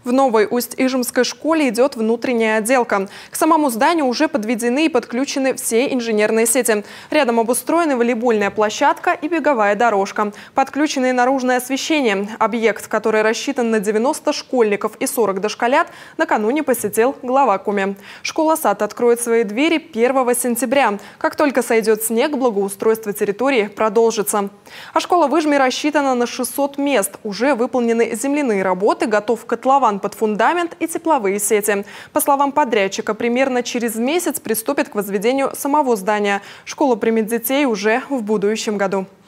В новой Усть-Ижемской школе идет внутренняя отделка. К самому зданию уже подведены и подключены все инженерные сети. Рядом обустроены волейбольная площадка и беговая дорожка. Подключено и наружное освещение. Объект, который рассчитан на 90 школьников и 40 дошколят, накануне посетил глава КУМе. Школа-сад откроет свои двери 1 сентября. Как только сойдет снег, благоустройство территории продолжится. А школа в Ижме рассчитана на 600 мест. Уже выполнены земляные работы, готов котлован под фундамент и тепловые сети. По словам подрядчика, примерно через месяц приступит к возведению самого здания. Школа примет детей уже в будущем году.